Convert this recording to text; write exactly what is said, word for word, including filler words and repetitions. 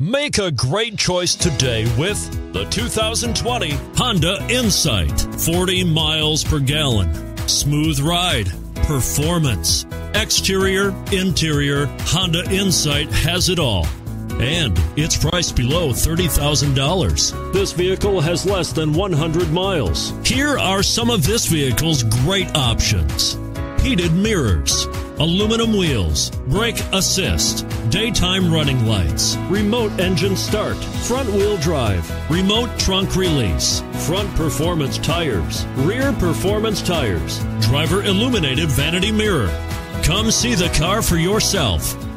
Make a great choice today with the two thousand twenty Honda Insight. forty miles per gallon. Smooth ride. Performance. Exterior, interior, Honda Insight has it all. And it's priced below thirty thousand dollars. This vehicle has less than one hundred miles. Here are some of this vehicle's great options: heated mirrors, aluminum wheels, brake assist, daytime running lights, remote engine start, front wheel drive, remote trunk release, front performance tires, rear performance tires, driver illuminated vanity mirror. Come see the car for yourself.